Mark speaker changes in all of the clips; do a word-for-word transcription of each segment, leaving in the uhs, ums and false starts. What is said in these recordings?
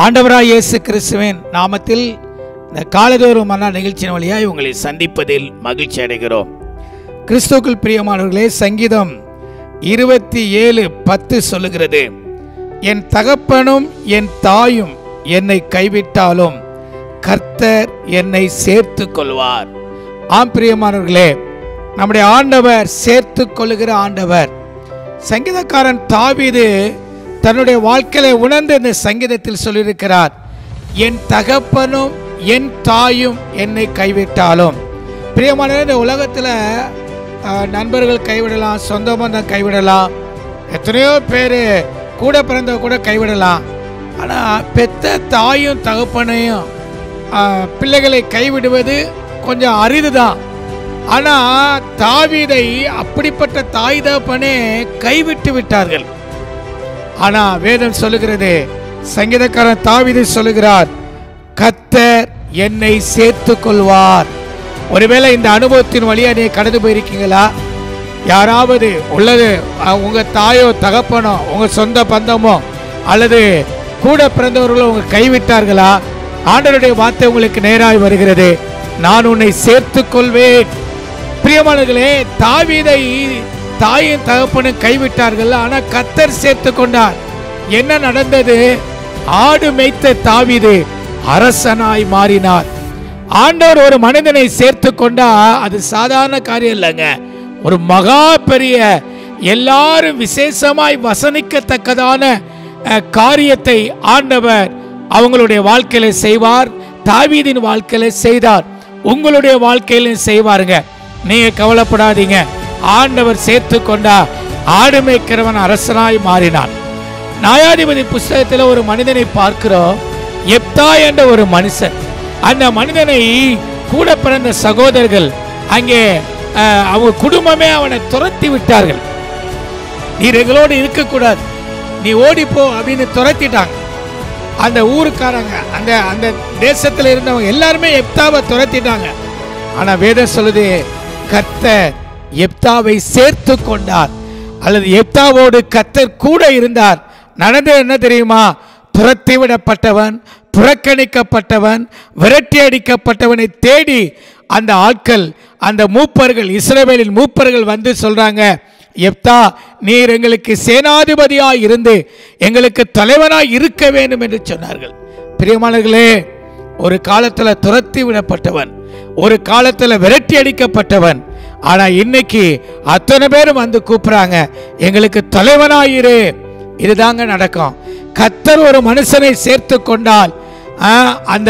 Speaker 1: ஆண்டவராய் இயேசு கிறிஸ்துவின் நாமத்தில் இந்த காலைதோறும் மன்னா நிகழ்ச்சியின் வழியாய் உங்களை சந்திப்பதில் மகிழ்ச்சி அடைகிறோம். கிறிஸ்துவுக்குள் பிரியமானவர்களே, சங்கீதம் இருபத்தி ஏழு பத்து சொல்லுகிறது, என் தகப்பனும் என் தாயும் என்னை கைவிட்டாலும் கர்த்தர் என்னை சேர்த்து கொள்வார். ஆம் பிரியமானவர்களே, நம்முடைய ஆண்டவர் சேர்த்து கொள்ளுகிற ஆண்டவர். சங்கீதக்காரன் தாவீது தன்னுடைய வாழ்க்கையை உணர்ந்து இந்த சங்கீதத்தில் சொல்லியிருக்கிறார், என் தகப்பனும் என் தாயும் என்னை கைவிட்டாலும். பிரியமான இந்த உலகத்தில் நண்பர்கள் கைவிடலாம், சொந்த பந்தம் கைவிடலாம், எத்தனையோ பேர் கூட பிறந்த கூட கைவிடலாம். ஆனால் பெத்த தாயும் தகப்பனையும் பிள்ளைகளை கைவிடுவது கொஞ்சம் அரிதுதான். ஆனால் தாவீதை அப்படிப்பட்ட தாய் தகப்பனே கைவிட்டு விட்டார்கள். ஆனா வேதம் சொல்லுகிறது, சங்கீதக்காரன் தாவீது சொல்லுகிறார், கர்த்தர் என்னை சேர்த்து கொள்வார். ஒருவேளை இந்த அனுபவத்தின் வழியா நீ கடந்து போயிருக்கீங்களா? யாராவது உள்ளது உங்க தாயோ தகப்பனோ உங்க சொந்த பந்தமோ அல்லது கூட பிறந்தவர்களோ உங்க கைவிட்டார்களா? ஆண்டவருடைய வார்த்தை உங்களுக்கு நேராய் வருகிறது, நான் உன்னை சேர்த்து கொள்வேன். பிரியமானவர்களே, தாவீதை தாயும் தகப்பனும் கைவிட்டார்கள், ஆனால் கர்த்தர் சேர்த்து கொண்டார். என்ன நடந்தது? ஆடு மேய்த்த தாவீது அரசனாய் மாறினார். ஆண்டவர் ஒரு மனிதனை சேர்த்து கொண்டா அது சாதாரண காரியம் இல்லைங்க. ஒரு மகா பெரிய எல்லாரும் விசேஷமாய் வசனிக்கத்தக்கதான காரியத்தை ஆண்டவர் அவங்களுடைய வாழ்க்கையில செய்வார். தாவீதின் வாழ்க்கையில செய்தார், உங்களுடைய வாழ்க்கையிலும் செய்வாருங்க. நீங்க கவலைப்படாதீங்க. ஆண்டவர் சேர்த்து கொண்டா ஆடு மேய்க்கிறவன் அரசனாய் மாறினான். நியாயாதிபதி புஸ்தகத்தில் ஒரு மனிதனை பார்க்கிறோம், எப்தா என்ற ஒரு மனுஷன். அந்த மனிதனை கூட பிறந்த சகோதரர்கள் அங்கே அவங்க குடும்பமே அவனை துரத்தி விட்டார்கள். நீ எங்களோடு இருக்கக்கூடாது, நீ ஓடிப்போ அப்படின்னு துரத்திட்டாங்க. அந்த ஊருக்காரங்க, அந்த அந்த தேசத்தில் இருந்தவங்க எல்லாருமே எப்தாவை துரத்திட்டாங்க. ஆனா வேதம் சொல்லுது, கர்த்தர் எப்தாவை சேர்த்து கொண்டார், அல்லது எப்தாவோடு கர்த்தர் கூட இருந்தார். நடந்தது என்ன தெரியுமா? துரத்தி விடப்பட்டவன், புறக்கணிக்கப்பட்டவன், விரட்டி அடிக்கப்பட்டவனை தேடி அந்த ஆட்கள், அந்த மூப்பர்கள், இஸ்ரவேலின் மூப்பர்கள் வந்து சொல்றாங்க, எப்தா நீர் எங்களுக்கு சேனாதிபதியாய் இருந்து எங்களுக்கு தலைவனாய் இருக்க வேண்டும் என்று சொன்னார்கள். பிரியமானவர்களே, ஒரு காலத்தில் துரத்தி விடப்பட்டவன், ஒரு காலத்தில் விரட்டி அடிக்கப்பட்டவன், ஆனா இன்னைக்கு அத்தனை பேரும் வந்து கூப்பிடுறாங்க, எங்களுக்கு தலைவனாயிரு. இதுதாங்க நடக்கும். கர்த்தர் ஒரு மனுஷனை சேர்த்து கொண்டால் அந்த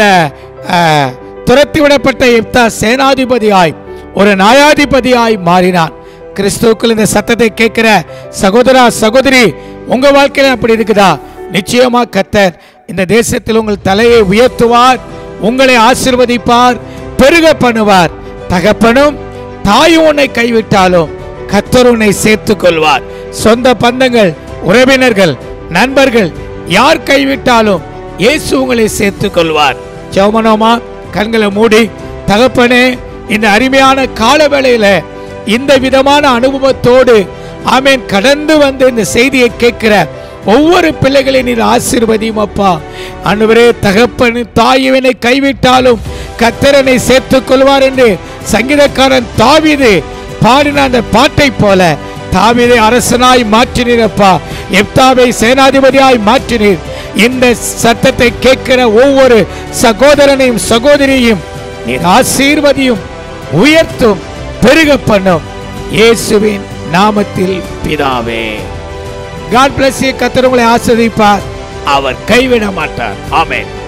Speaker 1: துரத்தி விடப்பட்ட எப்தா சேனாதிபதியாய் ஒரு நியாயாதிபதியாய் மாறினான். கிறிஸ்துவுக்குள் இந்த சத்தத்தை கேட்கிற சகோதரா சகோதரி, உங்க வாழ்க்கையில அப்படி இருக்குதா? நிச்சயமா கர்த்தர் இந்த தேசத்தில் உங்கள் தலையை உயர்த்துவார், உங்களை ஆசீர்வதிப்பார், பெருக பண்ணுவார். தகப்பனும் தாயும் உன்னை கைவிட்டாலும் கர்த்தர் உன்னை சேர்த்து கொள்வார். சொந்த பந்தங்கள், உறவினர்கள், நண்பர்கள் யார் கைவிட்டாலும் இயேசு உங்களை சேர்த்து கொள்வார். ஜெபமனோமா, கண்களை மூடி, தகப்பனே இந்த அருமையான கால வேளையில இந்த விதமான அனுபவத்தோடு ஆமென் கடந்து வந்து இந்த செய்தியை கேட்கிற ஒவ்வொரு பிள்ளைகளையும் நீர் ஆசீர்வதியும் அப்பா. ஆண்டவரே, தகப்பன் தாயினை கைவிட்டாலும் கர்த்தரனை சேர்த்துக் கொள்வார் என்று சங்கீதக்காரன் தாவீது பாடின அந்த பாட்டை போல தாவீதை அரசனாய் மாற்றினீரப்பா, எப்தாவை சேனாதிபதியாய் மாற்றினீர். இந்த சத்தத்தை கேட்கிற ஒவ்வொரு சகோதரனையும் சகோதரியையும் நீர் ஆசீர்வதியும், உயர்த்தும், பெருக பண்ணும். இயேசுவின் நாமத்தில் பிதாவே. God bless you. கர்த்தர் உங்களை ஆசீர்வதிப்பார், அவர் கைவிட மாட்டார். ஆமென்.